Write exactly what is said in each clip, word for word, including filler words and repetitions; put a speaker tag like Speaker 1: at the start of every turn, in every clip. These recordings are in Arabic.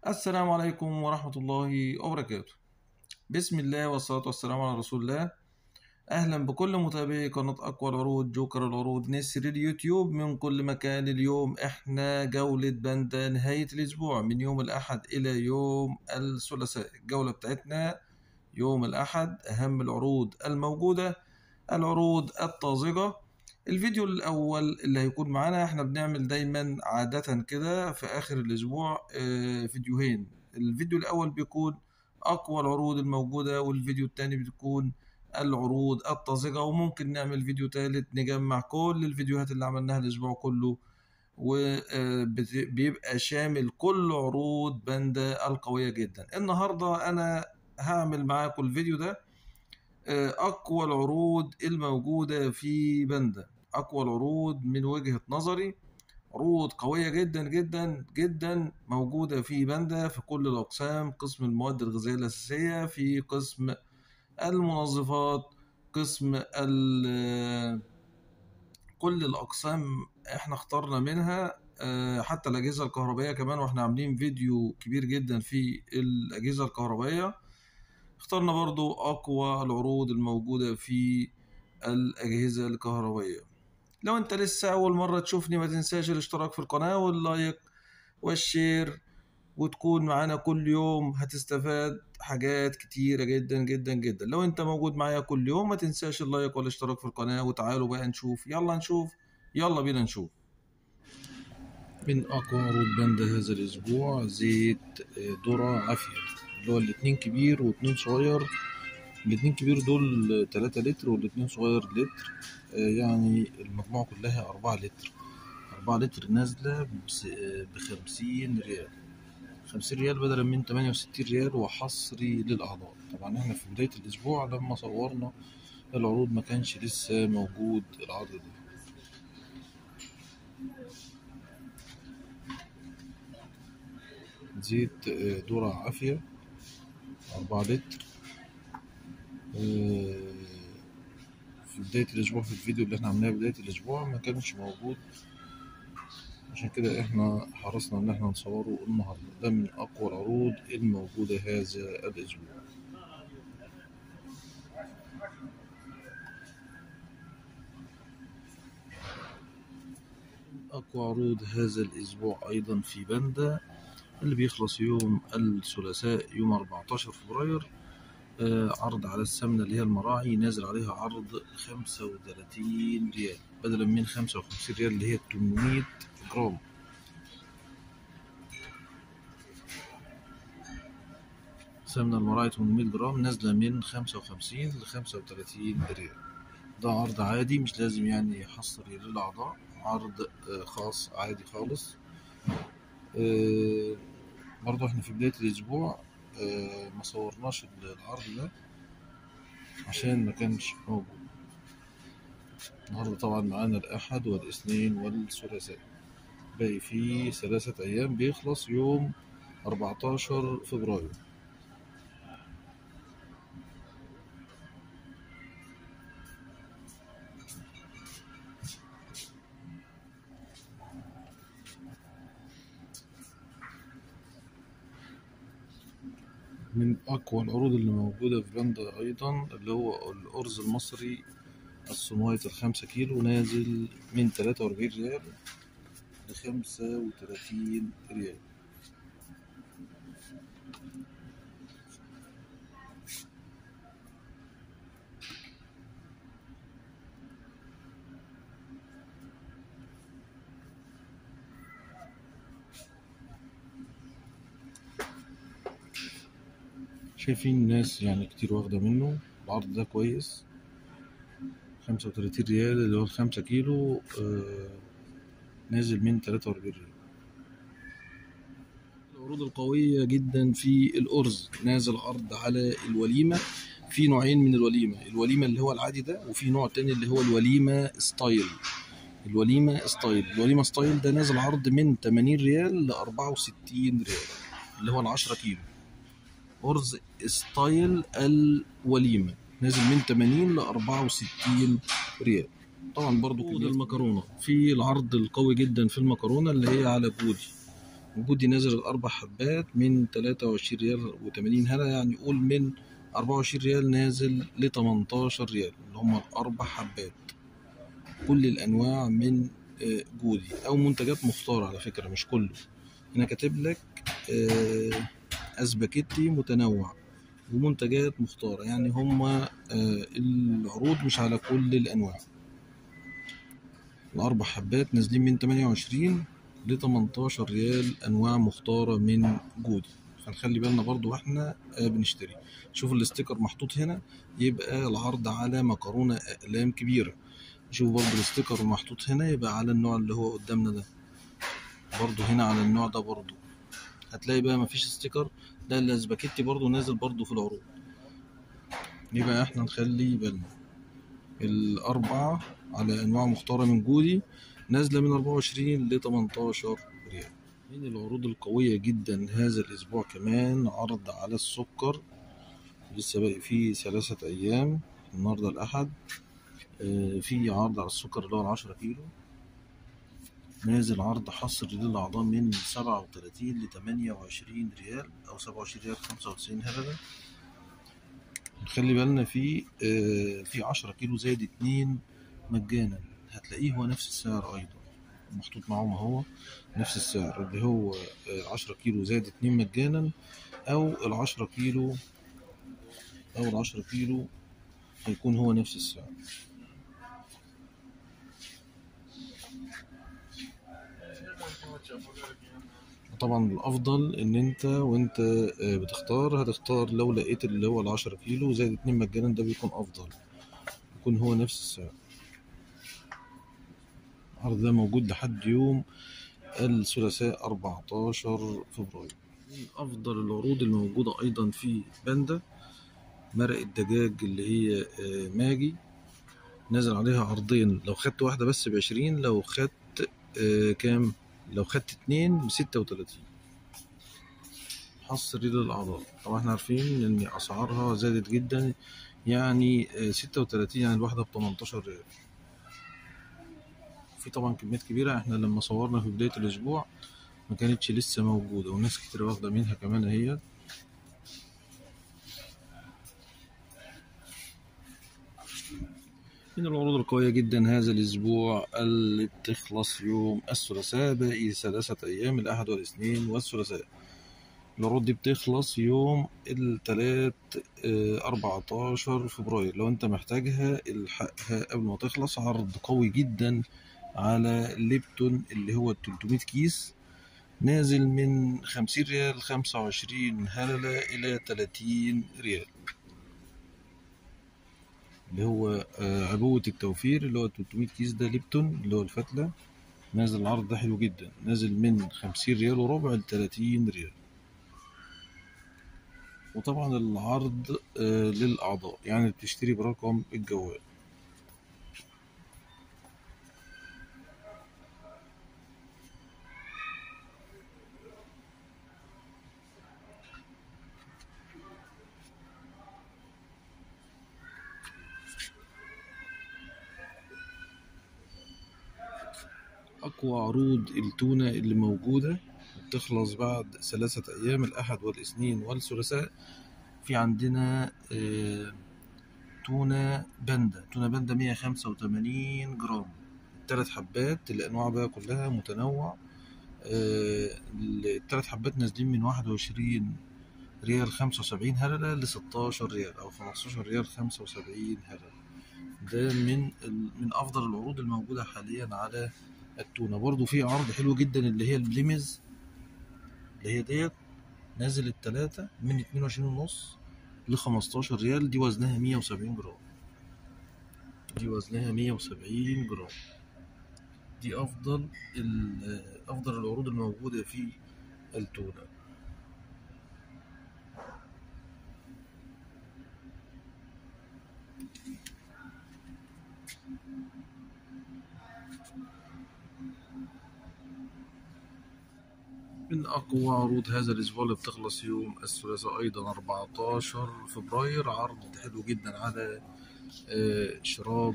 Speaker 1: السلام عليكم ورحمة الله وبركاته. بسم الله والصلاة والسلام على رسول الله. أهلا بكل متابعي قناة أقوى العروض جوكر العروض نسر اليوتيوب من كل مكان. اليوم إحنا جولة باندا نهاية الأسبوع من يوم الأحد إلى يوم الثلاثاء. الجولة بتاعتنا يوم الأحد أهم العروض الموجودة، العروض الطازجة. الفيديو الأول اللي هيكون معانا، احنا بنعمل دايما عادة كده في آخر الأسبوع آه، فيديوهين. الفيديو الأول بيكون أقوى العروض الموجودة، والفيديو التاني بتكون العروض الطازجة، وممكن نعمل فيديو تالت نجمع كل الفيديوهات اللي عملناها الأسبوع كله، وبيبقى شامل كل عروض باندا القوية جدا. النهاردة أنا هعمل معاكم الفيديو ده أقوى العروض الموجودة في باندا. أقوى العروض من وجهة نظري، عروض قوية جدا جدا جدا موجودة في باندا في كل الأقسام: قسم المواد الغذائية الأساسية، في قسم المنظفات، قسم كل الأقسام احنا اخترنا منها، حتى الأجهزة الكهربائية كمان، واحنا عاملين فيديو كبير جدا في الأجهزة الكهربائية. اخترنا برضو أقوى العروض الموجودة في الأجهزة الكهربائية. لو انت لسه أول مرة تشوفني ما تنساش الاشتراك في القناة واللايك والشير، وتكون معانا كل يوم هتستفاد حاجات كتيرة جدا جدا جدا. لو انت موجود معايا كل يوم ما تنساش اللايك والاشتراك في القناة. وتعالوا بقى نشوف، يلا نشوف، يلا بينا نشوف. من أقوى عروض باندا هذا الأسبوع زيت ذرة عافية، اللي هو الاتنين كبير واتنين صغير. الاتنين كبير دول تلاتة لتر، والاتنين صغير لتر، يعني المجموعة كلها أربعة لتر. أربعة لتر نازلة بخمسين ريال، خمسين ريال بدلا من تمانية وستين ريال، وحصري للأعضاء. طبعا احنا في بداية الأسبوع لما صورنا العروض ما كانش لسه موجود العرض ده. زيت ذرة عافية أربعة لتر، في بداية الأسبوع، في الفيديو اللي احنا عملناه بداية الأسبوع ما كانش موجود، عشان كده احنا حرصنا ان احنا نصوره النهارده. ده من اقوى العروض الموجودة هذا الاسبوع. اقوى عروض هذا الاسبوع ايضا في باندا اللي بيخلص يوم الثلاثاء يوم أربعتاشر فبراير، آه عرض على السمنة اللي هي المراعي، نازل عليها عرض خمسة وتلاتين ريال بدلا من خمسة وخمسين ريال اللي هي تمنمية جرام. سمنة المراعي تمنمية جرام نازلة من خمسة وخمسين لخمسة وتلاتين ريال. ده عرض عادي، مش لازم يعني حصري للأعضاء، عرض خاص عادي خالص. برضو احنا في بداية الأسبوع ما صورناش العرض ده عشان ما كانش موجود. النهاردة طبعا معانا الأحد والاثنين والثلاثاء، باقي فيه ثلاثة أيام، بيخلص يوم أربعتاشر فبراير. من أقوى العروض اللي موجودة في باندا أيضا اللي هو الأرز المصري الصنوايط الخمسة كيلو، نازل من تلاتة وأربعين ريال لخمسة وتلاتين ريال. شايفين الناس يعني كتير واخدة منه، العرض ده كويس. خمسة وتلاتين ريال اللي هو الخمسة كيلو، آه نازل من تلاتة وأربعين ريال. العروض القوية جدا في الأرز، نازل عرض على الوليمة. في نوعين من الوليمة، الوليمة اللي هو العادي ده، وفي نوع تاني اللي هو الوليمة ستايل. الوليمة ستايل الوليمة ستايل ده نازل عرض من تمانين ريال لأربعة وستين ريال، اللي هو العشرة كيلو. أرز ستايل الوليمة نازل من تمانين لأربعة وستين ريال. طبعا برضو كده المكرونة، في العرض القوي جدا في المكرونة اللي هي على بودي. جودي نازل الأربع حبات من تلاتة وعشرين ريال وتمانين هنا، يعني قول من أربعة وعشرين ريال نازل لتمنتاشر ريال اللي هما الأربع حبات. كل الأنواع من جودي أو منتجات مختارة على فكرة، مش كله. هنا كاتب لك أسباجيتي متنوع ومنتجات مختارة، يعني هما العروض مش على كل الأنواع. الأربع حبات نازلين من تمانية وعشرين لتمنتاشر ريال، أنواع مختارة من جودي. فنخلي بالنا برضو واحنا بنشتري. شوف الاستيكر محطوط هنا، يبقى العرض على مكرونة أقلام كبيرة. شوف برضو الاستيكر محطوط هنا، يبقى على النوع اللي هو قدامنا ده. برضو هنا على النوع ده برضو هتلاقي بقى مفيش استيكر، ده الاسباجيتي برضو نازل برضو في العروض. يبقى احنا نخلي بالنا. الأربعة على أنواع مختارة من جودي نازلة من أربعة وعشرين لتمنتاشر ريال. من العروض القوية جدا هذا الأسبوع كمان عرض على السكر، لسه باقي فيه ثلاثة أيام، النهاردة الأحد. في عرض على السكر اللي هو العشرة كيلو، نازل عرض حصري للأعضاء من سبعة وتلاتين لتمانية وعشرين ريال أو سبعة وعشرين ريال خمسة وتسعين هللة. نخلي بالنا في في عشرة كيلو زائد اتنين مجانا، هتلاقيه هو نفس السعر أيضا محطوط معاهم اهو، نفس السعر اللي هو عشرة كيلو زائد اتنين مجانا، أو العشرة كيلو أو العشرة كيلو هيكون هو نفس السعر. طبعا الافضل ان انت وانت بتختار هتختار لو لقيت اللي هو العشرة كيلو زائد اتنين مجانا، ده بيكون افضل، يكون هو نفس السعر. العرض ده موجود لحد يوم الثلاثاء أربعتاشر فبراير. من افضل العروض الموجودة ايضا في باندا مرق الدجاج اللي هي ماجي، نازل عليها عرضين، لو خدت واحدة بس بعشرين، لو خدت كام لو خدت اتنين بستة وتلاتين، حصري للأعضاء. طبعا احنا عارفين ان اسعارها زادت جدا، يعني ستة وتلاتين يعني الواحدة بتمنتاشر ريال. في طبعا كميات كبيرة، احنا لما صورنا في بداية الاسبوع ما كانتش لسه موجودة، وناس كتير واخدة منها كمان اهي. من العروض القوية جدا هذا الاسبوع اللي بتخلص يوم الثلاثاء، باقي ثلاثة ايام، الاحد والاثنين والثلاثاء. العروض دي بتخلص يوم التلات أربعتاشر فبراير، لو انت محتاجها الحقها قبل ما تخلص. عرض قوي جدا على ليبتون اللي هو تلتمية كيس، نازل من خمسين ريال خمسة وعشرين هللة إلى تلاتين ريال، اللي هو عبوة التوفير اللي هو تلتمية كيس ده ليبتون اللي هو الفتلة. نازل العرض ده حلو جدا، نازل من خمسين ريال وربع لتلاتين ريال. وطبعا العرض آه للأعضاء، يعني بتشتري برقم الجوال. أقوى عروض التونة اللي موجودة بتخلص بعد ثلاثة أيام، الأحد والاثنين والثلاثاء. في عندنا آه تونة باندا تونة باندا مية خمسة وتمانين جرام، التلات حبات. الأنواع بقى كلها متنوع. آه التلات حبات نازلين من واحد وعشرين ريال خمسة وسبعين هللة لستاشر ريال أو خمستاشر ريال خمسة وسبعين هللة. ده من من أفضل العروض الموجودة حاليا على التونة. برضو في عرض حلو جدا اللي هي البليمز اللي هي ديت، نازل التلاتة من اتنين وعشرين ونص لخمستاشر ريال، دي وزنها مية وسبعين جرام دي وزنها مية وسبعين جرام. دي أفضل أفضل العروض الموجودة في التونة. من أقوى عروض هذا الأسبوع اللي بتخلص يوم الثلاثاء أيضا أربعتاشر فبراير، عرض حلو جدا على شراب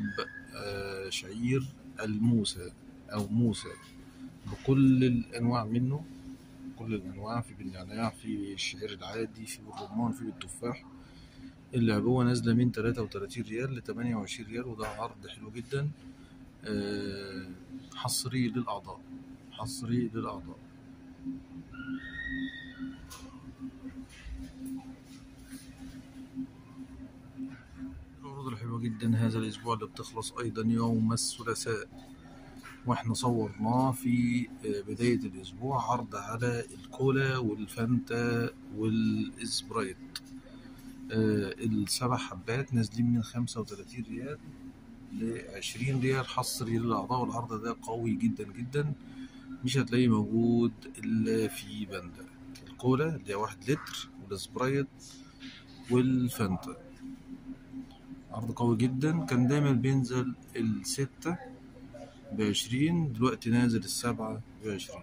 Speaker 1: شعير الموسى أو موسى بكل الأنواع منه. كل الانواع، في بالنعناع، في الشعير العادي، في بالرمان، في بالتفاح. العبوة نازلة من تلاتة وتلاتين ريال لتمانية وعشرين ريال، وده عرض حلو جدا. آه، حصري للأعضاء، حصري للأعضاء. العروض الحلوة جدا هذا الأسبوع اللي بتخلص أيضا يوم الثلاثاء، واحنا صورناه في بداية الأسبوع، عرض على الكولا والفانتا والإسبرايت. آه، السبع حبات نازلين من خمسة وتلاتين ريال لعشرين ريال، حصري للأعضاء. والعرض ده قوي جدا جدا، مش هتلاقيه موجود إلا في باندا. الكولا اللي هي واحد لتر، والسبرايت، والفانتا. عرض قوي جدا، كان دايما بينزل الستة بعشرين، دلوقتي نازل السبعة بعشرين.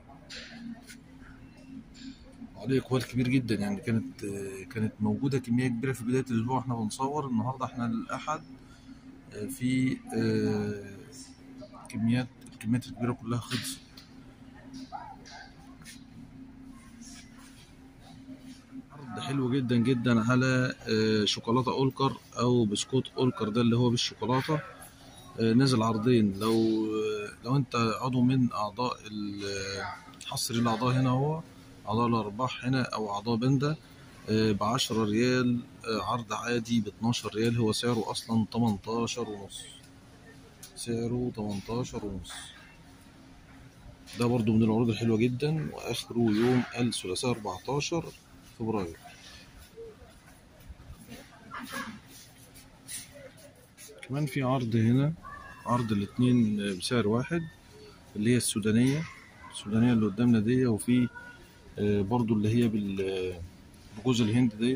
Speaker 1: عليه إقبال كبير جدا، يعني كانت كانت موجودة كمية كبيرة في بداية الأسبوع احنا بنصور. النهاردة احنا الأحد في كميات الكميات الكبيرة كلها خلصت. عرض حلو جدا جدا على شوكولاتة أولكر أو بسكوت أولكر، ده اللي هو بالشوكولاتة. نزل عرضين، لو لو انت عضو من أعضاء حصري الأعضاء هنا، هو أعضاء الأرباح هنا أو أعضاء باندا، بعشرة ريال. عرض عادي باتناشر ريال، هو سعره أصلا تمنتاشر ونص، سعره تمنتاشر ونص. ده برضو من العروض الحلوة جدا، وآخره يوم الثلاثاء أربعتاشر فبراير. كمان في عرض هنا، عرض الاتنين بسعر واحد، اللي هي السودانية السودانية اللي قدامنا دي، وفي برضو اللي هي بجوز الهند دي،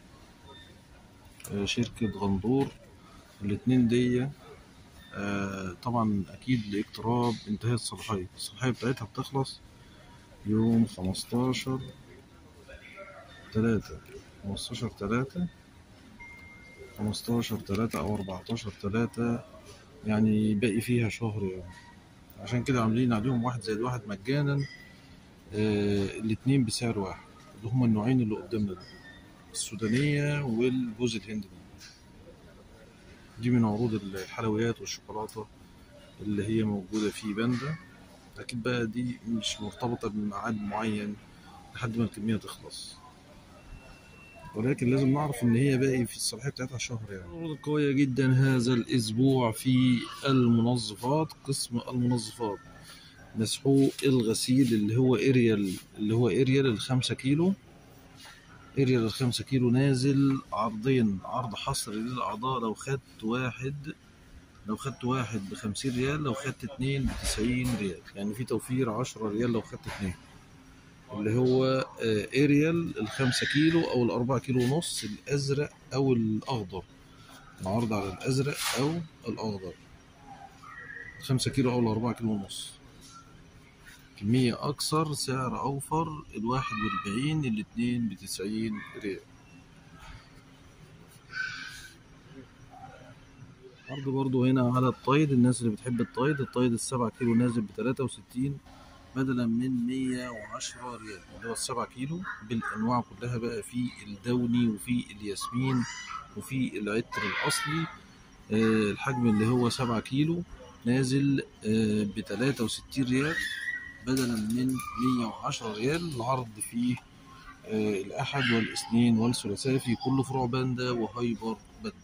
Speaker 1: شركة غندور. الاتنين دي طبعا أكيد لاقتراب انتهاء الصلاحية. الصلاحية بتاعتها بتخلص يوم خمستاشر تلاتة خمستاشر تلاتة خمستاشر تلاتة أو أربعتاشر تلاتة، يعني باقي فيها شهر يعني. عشان كده عاملين عليهم واحد زائد واحد مجانا. آه الاتنين بسعر واحد، اللي هما النوعين اللي قدامنا دول، السودانية والجوز الهند. دي من عروض الحلويات والشوكولاتة اللي هي موجودة في باندا. أكيد بقى دي مش مرتبطة بميعاد معين لحد ما الكمية تخلص، ولكن لازم نعرف إن هي باقي في الصلاحية بتاعتها شهر يعني. عروض قوية جدا هذا الأسبوع في المنظفات. قسم المنظفات، مسحوق الغسيل اللي هو إريال اللي هو إريال الخمسة كيلو إريال الخمسة كيلو نازل عرضين، عرض حصري للأعضاء. لو خدت واحد لو خدت واحد بخمسين ريال، لو خدت اتنين بتسعين ريال، يعني في توفير عشرة ريال لو خدت اتنين. اللي هو إريال الخمسة كيلو أو الأربعة كيلو ونص، الأزرق أو الأخضر. العرض على الأزرق أو الأخضر، خمسة كيلو أو الأربعة كيلو ونص. كمية أكثر، سعر أوفر، الواحد بأربعين، الاتنين بتسعين ريال. عرض برضو هنا على الطايد، الناس اللي بتحب الطايد. الطايد السبعة كيلو نازل بتلاتة وستين بدلا من مية وعشرة ريال، اللي هو السبعة كيلو بالأنواع كلها بقى، في الدوني وفي الياسمين وفي العطر الأصلي. آه الحجم اللي هو سبعة كيلو نازل آه بتلاتة وستين ريال بدلا من مية وعشرة ريال. العرض فيه آه الأحد والاثنين والثلاثاء في كل فروع باندا وهايبر باندا.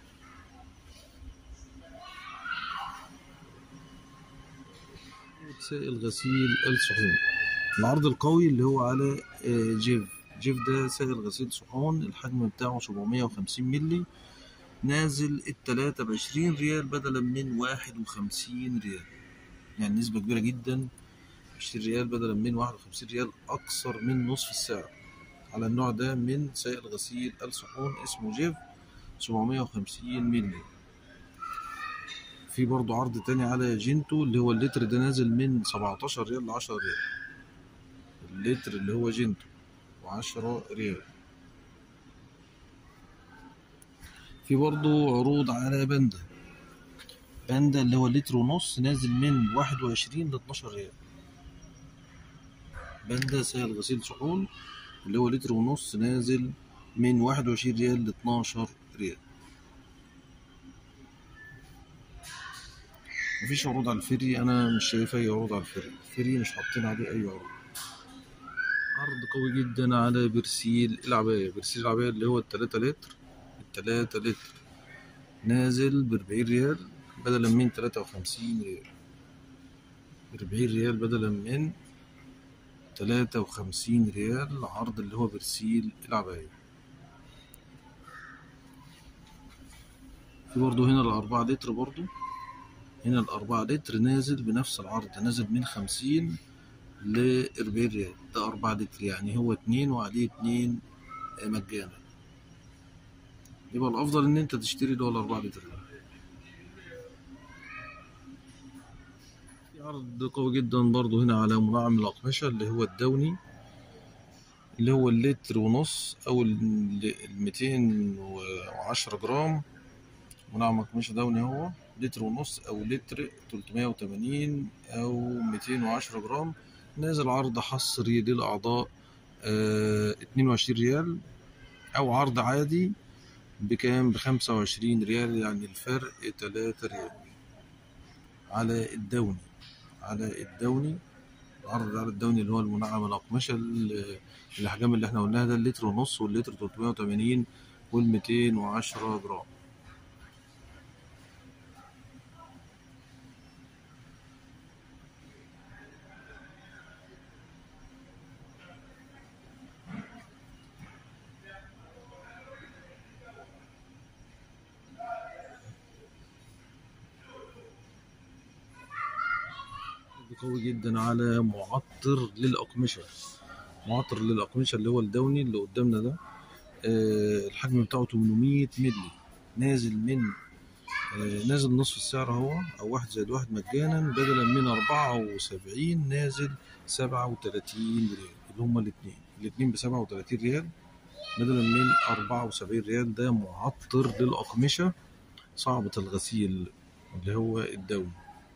Speaker 1: سائل غسيل الصحون، العرض القوي اللي هو على جيف جيف ده سائل غسيل صحون، الحجم بتاعه سبعمية وخمسين ملي، نازل التلاتة بعشرين ريال بدلا من واحد وخمسين ريال، يعني نسبة كبيرة جدا. عشرين ريال بدلا من واحد وخمسين ريال، أكثر من نصف السعر على النوع ده من سائل غسيل الصحون اسمه جيف سبعمية وخمسين ملي. في برضو عرض تاني على جينتو اللي هو اللتر ده نازل من سبعتاشر ريال لعشرة ريال، اللتر اللي هو جينتو وعشرة ريال. في برضو عروض على باندا باندا اللي هو لتر ونص، نازل من واحد وعشرين لاتناشر ريال. باندا سائل غسيل صحون اللي هو لتر ونص، نازل من واحد وعشرين ريال لاتناشر ريال. مفيش عروض على الفري، انا مش شايف اي عروض على الفري، الفري مش حاطين عليه اي عروض. عرض قوي جدا على برسيل العباية، برسيل العباية اللي هو التلاتة لتر، التلاتة لتر نازل بأربعين ريال بدلا من تلاتة وخمسين ريال، بأربعين ريال بدلا من تلاتة وخمسين ريال، عرض اللي هو برسيل العباية. في برضو هنا الأربعة لتر، برضو هنا الأربعة لتر نازل بنفس العرض، نازل من خمسين لأربعين ريال، ده أربعة لتر يعني هو اتنين وعليه اتنين مجانا، يبقى الأفضل إن أنت تشتري اللي هو الأربعة لتر ده. في عرض قوي جدا برضو هنا على منعم الأقمشة اللي هو الدوني، اللي هو اللتر ونص أو الميتين وعشرة جرام، منعم أقمشة دوني هو لتر ونص أو لتر تلتمية وتمانين أو ميتين وعشرة جرام، نازل عرض حصري للأعضاء اه اتنين وعشرين ريال، أو عرض عادي بكام بخمسة وعشرين ريال، يعني الفرق تلاتة ريال على الدوني. على الدوني عرض على الدوني اللي هو المنعم الأقمشة، الأحجام اللي احنا قلناها ده اللتر ونص واللتر تلتمية وتمانين والميتين وعشرة جرام. قوي جدا على معطر للأقمشة، معطر للأقمشة اللي هو الدوني اللي قدامنا ده، آه الحجم بتاعه تمنمية مللي، نازل من آه نازل نصف السعر اهو، او واحد زائد واحد مجانا، بدلا من أربعة وسبعين نازل سبعة وتلاتين ريال، اللي هما الاتنين الاتنين بسبعة وتلاتين ريال بدلا من أربعة وسبعين ريال. ده معطر للأقمشة صعبة الغسيل اللي هو الدوني.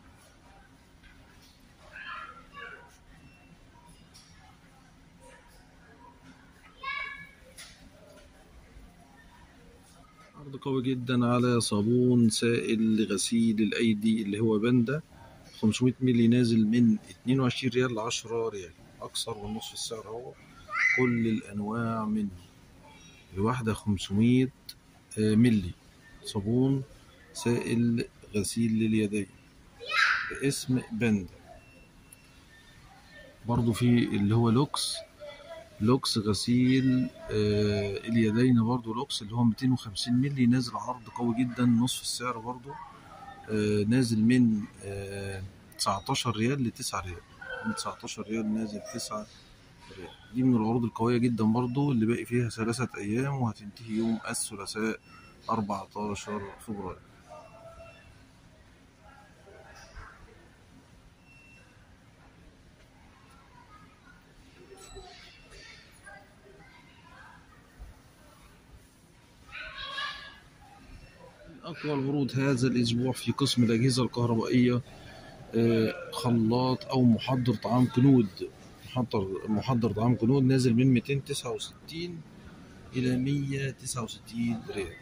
Speaker 1: عرض قوي جدا على صابون سائل لغسيل الأيدي اللي هو باندا خمسمية مللي، نازل من اتنين وعشرين ريال لعشرة ريال، أكثر من نصف السعر اهو، كل الأنواع منه، الواحدة خمسمية مللي صابون سائل غسيل لليدين باسم باندا. برضو في اللي هو لوكس، لوكس غسيل آه اليدين، برضو لوكس اللي هو ميتين وخمسين مللي، نازل عرض قوي جدا نصف السعر برضو، آه نازل من آه تسعتاشر ريال لتسعة ريال، من تسعتاشر ريال نازل تسعة ريال. دي من العروض القوية جدا برضو اللي باقي فيها ثلاثة أيام وهتنتهي يوم الثلاثاء أربعتاشر فبراير. أقوى العروض هذا الأسبوع في قسم الأجهزة الكهربائية، خلاط أو محضر طعام كنود، محضر محضر طعام كنود نازل من ميتين وتسعة وستين إلى مية وتسعة وستين ريال.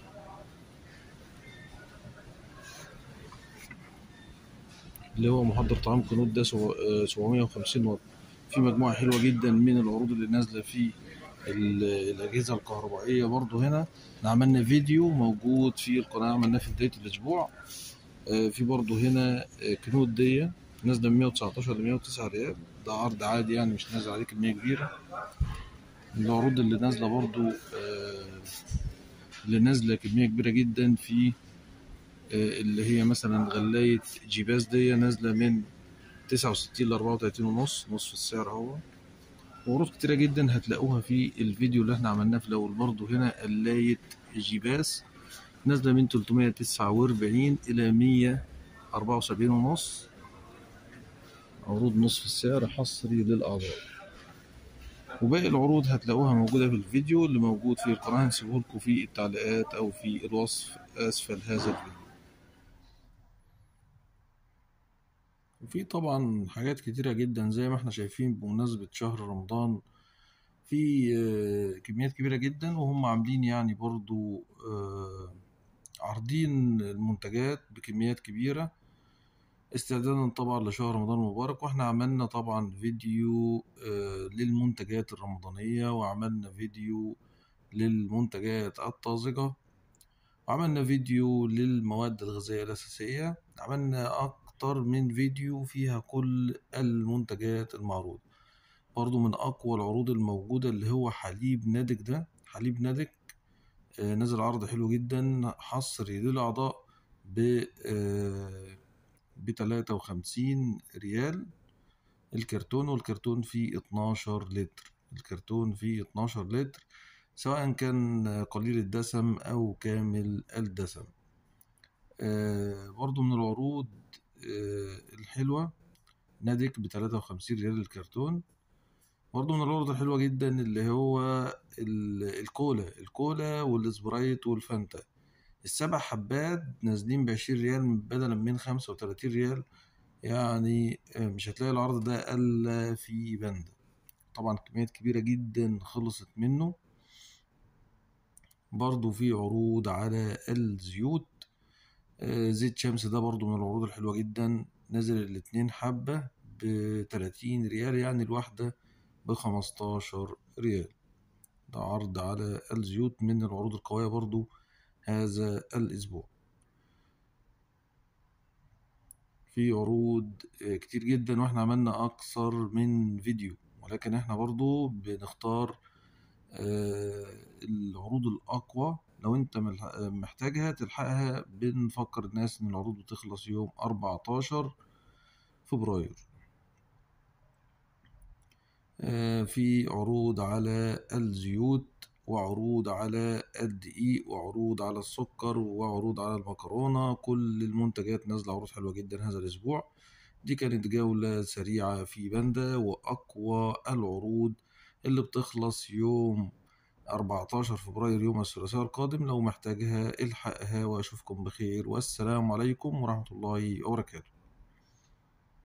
Speaker 1: اللي هو محضر طعام كنود ده سبعمية وخمسين واط. في مجموعة حلوة جدا من العروض اللي نازلة في الأجهزة الكهربائية. برضو هنا عملنا فيديو موجود في القناة، عملناه في بداية الأسبوع. في برضو هنا كنود دي نازلة من مية وتسعتاشر ل مية وتسعة ريال، ده عرض عادي يعني مش نازل عليه كمية كبيرة. العروض اللي نازلة برضو اللي نازلة كمية كبيرة جدا في اللي هي مثلا غلاية جيباز دي نازلة من تسعة وستين ل أربعة وتلاتين ونص، نصف السعر اهو. وعروض كتيرة جدا هتلاقوها في الفيديو اللي احنا عملناه في الأول. برضو هنا قلاية جيباز نازلة من تلتمية وتسعة وأربعين إلى مية وأربعة وسبعين ونص، عروض نصف السعر حصري للأعضاء. وباقي العروض هتلاقوها موجودة في الفيديو اللي موجود في القناة، هنسيبهولكوا في التعليقات أو في الوصف أسفل هذا الفيديو. وفي طبعا حاجات كتيرة جدا زي ما احنا شايفين بمناسبة شهر رمضان، في آه، كميات كبيرة جدا، وهم عاملين يعني برضو آه، عارضين المنتجات بكميات كبيرة استعدادا طبعا لشهر رمضان المبارك. واحنا عملنا طبعا فيديو آه، للمنتجات الرمضانية، وعملنا فيديو للمنتجات الطازجة، وعملنا فيديو للمواد الغذائية الأساسية. عملنا أكتر من فيديو فيها كل المنتجات المعروضة. برضو من أقوى العروض الموجودة اللي هو حليب نادك. ده حليب نادك آه، نزل عرض حلو جدا حصري للأعضاء ب بتلاتة وخمسين ريال الكرتون، والكرتون فيه اتناشر لتر. الكرتون فيه اتناشر لتر سواء كان قليل الدسم أو كامل الدسم. آه، برضو من العروض آه، الحلوة نادك بتلاتة وخمسين ريال الكرتون. برضو من العروض الحلوة جدا اللي هو ال- الكولا الكولا والسبرايت والفانتا. السبع حبات نازلين بعشرين ريال بدلا من خمسة وتلاتين ريال. يعني آه، مش هتلاقي العرض ده إلا في باندا. طبعا كميات كبيرة جدا خلصت منه. برضو في عروض على الزيوت. آه، زيت شمس ده برضو من العروض الحلوة جدا، نزل الاتنين حبة بتلاتين ريال، يعني الواحدة بخمستاشر ريال. ده عرض على الزيوت من العروض القوية برضو هذا الأسبوع. في عروض آه، كتير جدا، واحنا عملنا أكثر من فيديو، ولكن احنا برضو بنختار آه، العروض الأقوى. لو انت ملح- محتاجها تلحقها، بنفكر الناس ان العروض بتخلص يوم أربعتاشر فبراير. آه، في عروض على الزيوت، وعروض على الدقيق، وعروض على السكر، وعروض على المكرونة. كل المنتجات نازلة عروض حلوة جدا هذا الأسبوع. دي كانت جولة سريعة في باندا وأقوى العروض اللي بتخلص يوم أربعتاشر فبراير يوم الثلاثاء القادم. لو محتاجها الحقها، وأشوفكم بخير، والسلام عليكم ورحمة الله وبركاته.